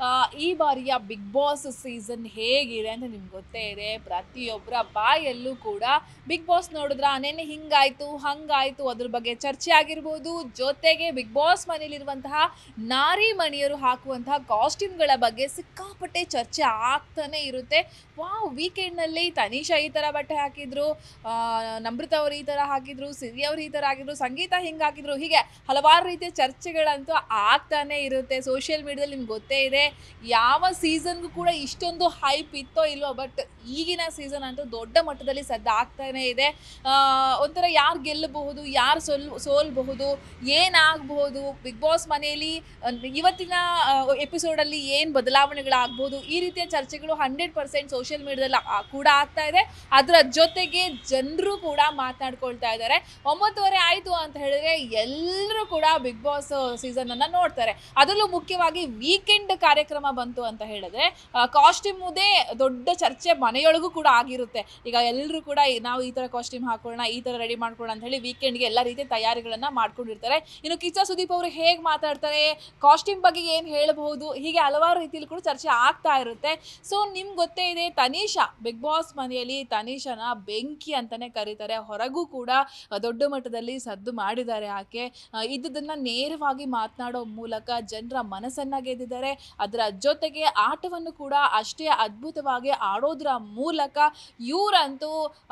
ಈ ಬಾರಿಯ big boss season ಹೇಗಿದೆ ಅಂತ ನಿಮ್ಗೆ ಗೊತ್ತೇ ಇದೆ. ಪ್ರತಿಯೊಬ್ಬರ ಬಾಯಲ್ಲೂ ಕೂಡ ಬಿಗ್ ಬಾಸ್ ನೋಡಿದ್ರ ನೆನ್ನೆ ಹಿಂಗಾಯ್ತು ಹಂಗಾಯ್ತು ಅದ್ರ ಬಗ್ಗೆ ಚರ್ಚೆ ಆಗಿರ್ಬೋದು. ಜೊತೆಗೆ ಬಿಗ್ ಬಾಸ್ ಮನೇಲಿರುವಂತಹ ನಾರಿ ಮಣಿಯರು ಹಾಕುವಂತಹ ಕಾಸ್ಟ್ಯೂಮ್ಗಳ ಬಗ್ಗೆ ಸಿಕ್ಕಾಪಟ್ಟೆ ಚರ್ಚೆ ಆಗ್ತಾನೆ ಇರುತ್ತೆ. ವಾವ್, ವೀಕೆಂಡ್ನಲ್ಲಿ ತನಿಷಾ ಈ ಥರ ಬಟ್ಟೆ ಹಾಕಿದ್ರು, ನಮ್ರತ ಅವರು ಈ ಥರ ಹಾಕಿದ್ರು, ಸಿರಿ ಅವರು ಈ ಥರ ಹಾಕಿದ್ರು, ಸಂಗೀತ ಹಿಂಗೆ ಹಾಕಿದ್ರು, ಹೀಗೆ ಹಲವಾರು ರೀತಿಯ ಚರ್ಚೆಗಳಂತೂ ಆಗ್ತಾನೆ ಇರುತ್ತೆ ಸೋಷಿಯಲ್ ಮೀಡಿಯಾದಲ್ಲಿ. ನಿಮ್ಗೆ ಗೊತ್ತೇ ಇದೆ, ಯಾವ ಸೀಸನ್ಗೂ ಕೂಡ ಇಷ್ಟೊಂದು ಹೈಪ್ ಇತ್ತೋ ಇಲ್ವೋ, ಬಟ್ ಈಗಿನ ಸೀಸನ್ ಅಂತೂ ದೊಡ್ಡ ಮಟ್ಟದಲ್ಲಿ ಸದ್ದ ಆಗ್ತಾನೆ ಇದೆ. ಒಂಥರ ಯಾರು ಗೆಲ್ಲಬಹುದು, ಯಾರು ಸೋಲ್ಬಹುದು, ಏನಾಗಬಹುದು, ಬಿಗ್ ಬಾಸ್ ಮನೆಯಲ್ಲಿ ಇವತ್ತಿನ ಎಪಿಸೋಡಲ್ಲಿ ಏನು ಬದಲಾವಣೆಗಳಾಗಬಹುದು, ಈ ರೀತಿಯ ಚರ್ಚೆಗಳು 100% ಸೋಷಿಯಲ್ ಮೀಡಿಯಾದಲ್ಲಿ ಕೂಡ ಆಗ್ತಾ ಇದೆ. ಅದರ ಜೊತೆಗೆ ಜನರು ಕೂಡ ಮಾತನಾಡ್ಕೊಳ್ತಾ ಇದ್ದಾರೆ. 9:30 ಆಯಿತು ಅಂತ ಹೇಳಿದ್ರೆ ಎಲ್ಲರೂ ಕೂಡ ಬಿಗ್ ಬಾಸ್ ಸೀಸನನ್ನು ನೋಡ್ತಾರೆ. ಅದರಲ್ಲೂ ಮುಖ್ಯವಾಗಿ ವೀಕೆಂಡ್ ಕಾರ್ಯಕ್ರಮ ಬಂತು ಅಂತ ಹೇಳಿದ್ರೆ ಕಾಸ್ಟ್ಯೂಮ್ದೇ ದೊಡ್ಡ ಚರ್ಚೆ ಮನೆಯೊಳಗೂ ಕೂಡ ಆಗಿರುತ್ತೆ. ಈಗ ಎಲ್ಲರೂ ಕೂಡ ನಾವು ಈ ಥರ ಕಾಸ್ಟ್ಯೂಮ್ ಹಾಕೊಳ್ಳೋಣ, ಈ ಥರ ರೆಡಿ ಮಾಡ್ಕೊಳ್ಳೋಣ ಅಂತ ಹೇಳಿ ವೀಕೆಂಡ್ಗೆ ಎಲ್ಲ ರೀತಿಯ ತಯಾರಿಗಳನ್ನು ಮಾಡ್ಕೊಂಡಿರ್ತಾರೆ. ಇನ್ನು ಕಿಚ್ಚ ಸುದೀಪ್ ಅವರು ಹೇಗೆ ಮಾತಾಡ್ತಾರೆ, ಕಾಸ್ಟ್ಯೂಮ್ ಬಗ್ಗೆ ಏನು ಹೇಳಬಹುದು, ಹೀಗೆ ಹಲವಾರು ರೀತಿಯಲ್ಲಿ ಕೂಡ ಚರ್ಚೆ ಆಗ್ತಾ ಇರುತ್ತೆ. ಸೊ ನಿಮ್ಗೆ ಗೊತ್ತೇ ಇದೆ, ತನಿಷಾ ಬಿಗ್ ಬಾಸ್ ಮನೆಯಲ್ಲಿ ತನಿಷಾನ ಬೆಂಕಿ ಅಂತಾನೆ ಕರೀತಾರೆ. ಹೊರಗೂ ಕೂಡ ದೊಡ್ಡ ಮಟ್ಟದಲ್ಲಿ ಸದ್ದು ಮಾಡಿದ್ದಾರೆ. ಆಕೆ ಇದ್ದದನ್ನ ನೇರವಾಗಿ ಮಾತನಾಡೋ ಮೂಲಕ ಜನರ ಮನಸ್ಸನ್ನ ಗೆದ್ದಿದ್ದಾರೆ. ಅದರ ಜೊತೆಗೆ ಆಟವನ್ನು ಕೂಡ ಅಷ್ಟೇ ಅದ್ಭುತವಾಗಿ ಆಡೋದ್ರ ಮೂಲಕ ಇವರಂತೂ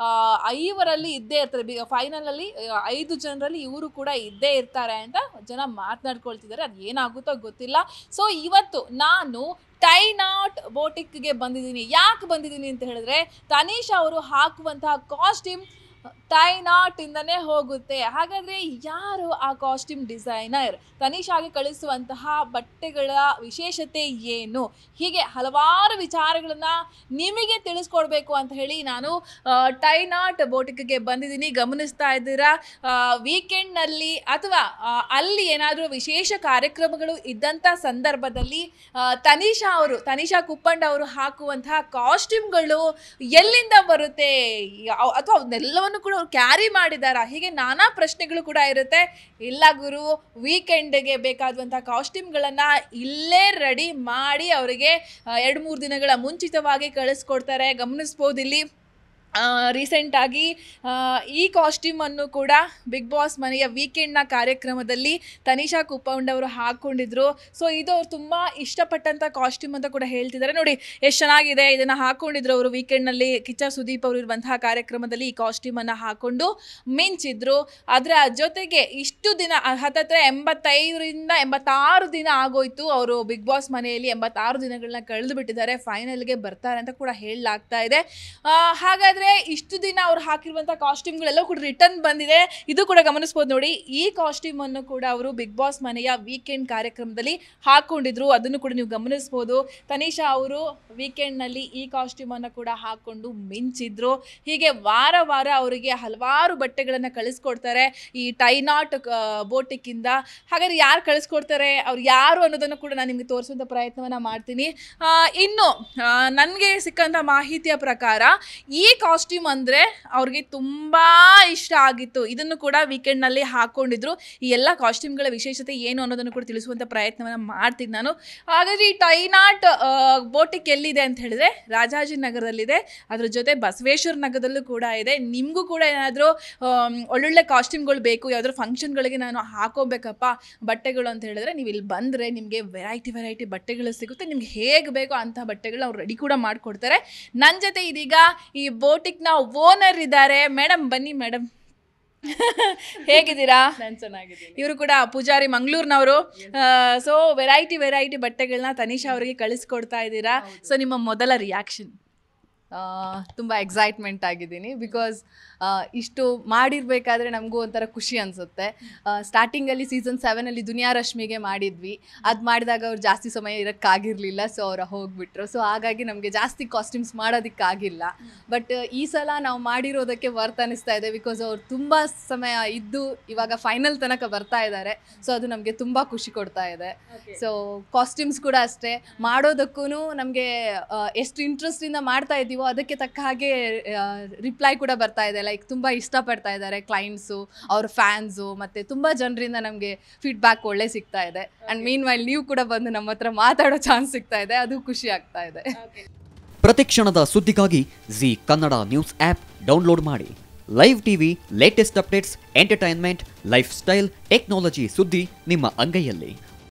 5ರಲ್ಲಿ ಇದ್ದೇ ಇರ್ತಾರೆ. ಫೈನಲ್ ಅಲ್ಲಿ 5 ಜನರಲ್ಲಿ ಇವರು ಕೂಡ ಇದ್ದೇ ಇರ್ತಾರೆ ಅಂತ ಜನ ಮಾತನಾಡ್ಕೊಳ್ತಿದ್ದಾರೆ. ಅದು ಏನಾಗುತ್ತೋ ಗೊತ್ತಿಲ್ಲ. ಸೊ ಇವತ್ತು ನಾನು ಟೈ ನಾಟ್ ಬೋಟಿಕ್ಗೆ ಬಂದಿದ್ದೀನಿ. ಯಾಕೆ ಬಂದಿದ್ದೀನಿ ಅಂತ ಹೇಳಿದ್ರೆ, ತನಿಷಾ ಅವರು ಹಾಕುವಂತಹ ಕಾಸ್ಟ್ಯೂಮ್ ಟೈ ನಾಟ್ ಇಂದನೇ ಹೋಗುತ್ತೆ. ಹಾಗಾದ್ರೆ ಯಾರು ಆ ಕಾಸ್ಟ್ಯೂಮ್ ಡಿಸೈನರ್, ತನಿಷಾಗೆ ಕಳಿಸುವಂತಹ ಬಟ್ಟೆಗಳ ವಿಶೇಷತೆ ಏನು, ಹೀಗೆ ಹಲವಾರು ವಿಚಾರಗಳನ್ನ ನಿಮಗೆ ತಿಳಿಸ್ಕೊಡ್ಬೇಕು ಅಂತ ಹೇಳಿ ನಾನು ಟೈ ನಾಟ್ ಬೋಟಿಕ್ಗೆ ಬಂದಿದ್ದೀನಿ. ಗಮನಿಸ್ತಾ ಇದ್ದೀರಾ, ವೀಕೆಂಡ್ನಲ್ಲಿ ಅಥವಾ ಅಲ್ಲಿ ಏನಾದರೂ ವಿಶೇಷ ಕಾರ್ಯಕ್ರಮಗಳು ಇದ್ದಂಥ ಸಂದರ್ಭದಲ್ಲಿ ತನಿಷಾ ಕುಪ್ಪಂಡ ಅವರು ಹಾಕುವಂತಹ ಕಾಸ್ಟ್ಯೂಮ್ಗಳು ಎಲ್ಲಿಂದ ಬರುತ್ತೆ, ಅಥವಾ ಅವನ್ನೆಲ್ಲವನ್ನು ಕೂಡ ಅವ್ರು ಕ್ಯಾರಿ ಮಾಡಿದಾರಾ, ಹೀಗೆ ನಾನಾ ಪ್ರಶ್ನೆಗಳು ಕೂಡ ಇರುತ್ತೆ. ಇಲ್ಲ ಗುರು, ವೀಕೆಂಡ್ಗೆ ಬೇಕಾದಂತಹ ಕಾಸ್ಟ್ಯೂಮ್ಗಳನ್ನು ಇಲ್ಲೇ ರೆಡಿ ಮಾಡಿ ಅವರಿಗೆ 2-3 ದಿನಗಳ ಮುಂಚಿತವಾಗಿ ಕಳಿಸ್ಕೊಡ್ತಾರೆ. ಗಮನಿಸ್ಬೋದು ಇಲ್ಲಿ ರೀಸೆಂಟಾಗಿ ಈ ಕಾಸ್ಟ್ಯೂಮನ್ನು ಕೂಡ ಬಿಗ್ ಬಾಸ್ ಮನೆಯ ವೀಕೆಂಡ್ನ ಕಾರ್ಯಕ್ರಮದಲ್ಲಿ ತನಿಷಾ ಕುಪ್ಪಂಡ್ ಅವರು ಹಾಕ್ಕೊಂಡಿದ್ರು. ಸೊ ಇದು ಅವ್ರು ತುಂಬ ಇಷ್ಟಪಟ್ಟಂಥ ಕಾಸ್ಟ್ಯೂಮ್ ಅಂತ ಕೂಡ ಹೇಳ್ತಿದ್ದಾರೆ. ನೋಡಿ ಎಷ್ಟು ಚೆನ್ನಾಗಿದೆ, ಇದನ್ನು ಹಾಕ್ಕೊಂಡಿದ್ರು ಅವರು ವೀಕೆಂಡ್ನಲ್ಲಿ. ಕಿಚ್ಚ ಸುದೀಪ್ ಅವರು ಇರುವಂತಹ ಕಾರ್ಯಕ್ರಮದಲ್ಲಿ ಈ ಕಾಸ್ಟ್ಯೂಮನ್ನು ಹಾಕ್ಕೊಂಡು ಮಿಂಚಿದ್ರು. ಅದರ ಜೊತೆಗೆ ಇಷ್ಟು ದಿನ ಹತ್ತತ್ರ 85ರಿಂದ 86 ದಿನ ಆಗೋಯ್ತು ಅವರು ಬಿಗ್ ಬಾಸ್ ಮನೆಯಲ್ಲಿ. 86 ದಿನಗಳನ್ನ ಕಳೆದು ಬಿಟ್ಟಿದ್ದಾರೆ. ಫೈನಲ್ಗೆ ಬರ್ತಾರೆ ಅಂತ ಕೂಡ ಹೇಳಲಾಗ್ತಾ ಇದೆ. ಹಾಗಾದರೆ ಇಷ್ಟು ದಿನ ಅವ್ರು ಹಾಕಿರುವಂಥ ಕಾಸ್ಟ್ಯೂಮ್ಗಳೆಲ್ಲ ಕೂಡ ರಿಟರ್ನ್ ಬಂದಿದೆ. ಇದು ಕೂಡ ಗಮನಿಸ್ಬೋದು ನೋಡಿ. ಈ ಕಾಸ್ಟ್ಯೂಮನ್ನು ಕೂಡ ಅವರು ಬಿಗ್ ಬಾಸ್ ಮನೆಯ ವೀಕೆಂಡ್ ಕಾರ್ಯಕ್ರಮದಲ್ಲಿ ಹಾಕ್ಕೊಂಡಿದ್ರು. ಅದನ್ನು ಕೂಡ ನೀವು ಗಮನಿಸ್ಬೋದು. ತನಿಷಾ ಅವರು ವೀಕೆಂಡ್ನಲ್ಲಿ ಈ ಕಾಸ್ಟ್ಯೂಮನ್ನು ಕೂಡ ಹಾಕ್ಕೊಂಡು ಮಿಂಚಿದ್ರು. ಹೀಗೆ ವಾರ ವಾರ ಅವರಿಗೆ ಹಲವಾರು ಬಟ್ಟೆಗಳನ್ನು ಕಳಿಸ್ಕೊಡ್ತಾರೆ ಈ ಟೈ ನಾಟ್ ಬೋಟಿಕ್ಕಿಂದ. ಹಾಗಾದ್ರೆ ಯಾರು ಕಳಿಸ್ಕೊಡ್ತಾರೆ, ಅವ್ರು ಯಾರು ಅನ್ನೋದನ್ನು ಕೂಡ ನಾನು ನಿಮಗೆ ತೋರಿಸುವಂಥ ಪ್ರಯತ್ನವನ್ನು ಮಾಡ್ತೀನಿ. ಇನ್ನು ನನಗೆ ಸಿಕ್ಕಂಥ ಮಾಹಿತಿಯ ಪ್ರಕಾರ ಈ ಕಾಸ್ಟ್ಯೂಮ್ ಅಂದರೆ ಅವ್ರಿಗೆ ತುಂಬ ಇಷ್ಟ ಆಗಿತ್ತು. ಇದನ್ನು ಕೂಡ ವೀಕೆಂಡ್ನಲ್ಲಿ ಹಾಕ್ಕೊಂಡಿದ್ರು. ಈ ಎಲ್ಲ ಕಾಸ್ಟ್ಯೂಮ್ಗಳ ವಿಶೇಷತೆ ಏನು ಅನ್ನೋದನ್ನು ಕೂಡ ತಿಳಿಸುವಂಥ ಪ್ರಯತ್ನವನ್ನು ಮಾಡ್ತೀನಿ ನಾನು. ಹಾಗಾದರೆ ಈ ಟೈ ನಾಟ್ ಬೋಟಿಕ್ ಎಲ್ಲಿದೆ ಅಂತ ಹೇಳಿದ್ರೆ ರಾಜಾಜಿನಗರದಲ್ಲಿದೆ. ಅದ್ರ ಜೊತೆ ಬಸವೇಶ್ವರ ನಗರದಲ್ಲೂ ಕೂಡ ಇದೆ. ನಿಮಗೂ ಕೂಡ ಏನಾದರೂ ಒಳ್ಳೊಳ್ಳೆ ಕಾಸ್ಟ್ಯೂಮ್ಗಳು ಬೇಕು, ಯಾವುದಾದ್ರು ಫಂಕ್ಷನ್ಗಳಿಗೆ ನಾನು ಹಾಕೋಬೇಕಪ್ಪ ಬಟ್ಟೆಗಳು ಅಂತ ಹೇಳಿದ್ರೆ ನೀವು ಇಲ್ಲಿ ಬಂದರೆ ನಿಮಗೆ ವೆರೈಟಿ ಬಟ್ಟೆಗಳು ಸಿಗುತ್ತೆ. ನಿಮ್ಗೆ ಹೇಗೆ ಬೇಕೋ ಅಂಥ ಬಟ್ಟೆಗಳು ಅವ್ರು ರೆಡಿ ಕೂಡ ಮಾಡಿಕೊಡ್ತಾರೆ. ನನ್ನ ಜೊತೆ ಇದೀಗ ಈ ಬೋಟಿಕ್ನ ಓನರ್ ಇದ್ದಾರೆ. ಮೇಡಮ್ ಬನ್ನಿ ಮೇಡಮ್. ಹೇಗಿದ್ದೀರಾ? ನಾನು ಚೆನ್ನಾಗಿದ್ದೀನಿ. ಇವರು ಕೂಡ ಪೂಜಾರಿ ಮಂಗಳೂರಿನವರು. ಸೊ ವೆರೈಟಿ ಬಟ್ಟೆಗಳನ್ನ ತನಿಷಾ ಅವರಿಗೆ ಕಳಿಸ್ಕೊಡ್ತಾ ಇದ್ದೀರಾ. ಸೊ ನಿಮ್ಮ ಮೊದಲ ರಿಯಾಕ್ಷನ್? ತುಂಬ ಎಕ್ಸೈಟ್ಮೆಂಟ್ ಆಗಿದ್ದೀನಿ. ಬಿಕಾಸ್ ಇಷ್ಟು ಮಾಡಿರಬೇಕಾದ್ರೆ ನಮಗೂ ಒಂಥರ ಖುಷಿ ಅನಿಸುತ್ತೆ. ಸ್ಟಾರ್ಟಿಂಗಲ್ಲಿ ಸೀಸನ್ 7 ದುನಿಯಾ ರಶ್ಮಿಗೆ ಮಾಡಿದ್ವಿ. ಅದು ಮಾಡಿದಾಗ ಅವ್ರು ಜಾಸ್ತಿ ಸಮಯ ಇರೋಕ್ಕಾಗಿರಲಿಲ್ಲ. ಸೊ ಅವ್ರು ಹೋಗಿಬಿಟ್ರು. ಸೊ ಹಾಗಾಗಿ ನಮಗೆ ಜಾಸ್ತಿ ಕಾಸ್ಟ್ಯೂಮ್ಸ್ ಮಾಡೋದಕ್ಕಾಗಿಲ್ಲ. ಬಟ್ ಈ ಸಲ ನಾವು ಮಾಡಿರೋದಕ್ಕೆ ವರ್ತ್ ಅನ್ನಿಸ್ತಾ ಇದೆ. ಬಿಕಾಸ್ ಅವ್ರು ತುಂಬ ಸಮಯ ಇದ್ದು ಇವಾಗ ಫೈನಲ್ ತನಕ ಬರ್ತಾ ಇದ್ದಾರೆ. ಸೊ ಅದು ನಮಗೆ ತುಂಬ ಖುಷಿ ಕೊಡ್ತಾ ಇದೆ. ಸೊ ಕಾಸ್ಟ್ಯೂಮ್ಸ್ ಕೂಡ ಅಷ್ಟೇ, ಮಾಡೋದಕ್ಕೂ ನಮಗೆ ಎಷ್ಟು ಇಂಟ್ರೆಸ್ಟಿಂದ ಮಾಡ್ತಾ ಇದ್ದೀವೋ ಮಾಡ್ತೀವೋ ಅದಕ್ಕೆ ತಕ್ಕ ಹಾಗೆ ರಿಪ್ಲೈ ಕೂಡ ಬರ್ತಾ ಇದೆ. ಲೈಕ್ ತುಂಬ ಇಷ್ಟಪಡ್ತಾ ಇದ್ದಾರೆ ಕ್ಲೈಂಟ್ಸು, ಅವ್ರ ಫ್ಯಾನ್ಸು, ಮತ್ತು ತುಂಬ ಜನರಿಂದ ನಮಗೆ ಫೀಡ್ಬ್ಯಾಕ್ ಒಳ್ಳೆ ಸಿಗ್ತಾ ಇದೆ. ಆ್ಯಂಡ್ ಮೀನ್ ವೈಲ್ ನೀವು ಕೂಡ ಬಂದು ನಮ್ಮ ಹತ್ರ ಮಾತಾಡೋ ಚಾನ್ಸ್ ಸಿಗ್ತಾ ಇದೆ, ಅದು ಖುಷಿ ಆಗ್ತಾ ಇದೆ. ಪ್ರತಿಕ್ಷಣದ ಸುದ್ದಿಗಾಗಿ Zee Kannada news app download ಮಾಡಿ. Live TV, latest updates, entertainment, lifestyle, technology ಸುದ್ದಿ ನಿಮ್ಮ ಅಂಗೈಯಲ್ಲಿ.